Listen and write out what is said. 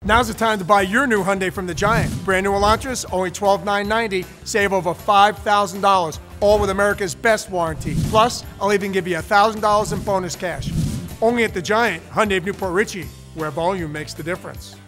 Now's the time to buy your new Hyundai from the Giant. Brand new Elantras, only $12,990. Save over $5,000, all with America's best warranty. Plus, I'll even give you $1,000 in bonus cash. Only at the Giant, Hyundai of Newport Richey, where volume makes the difference.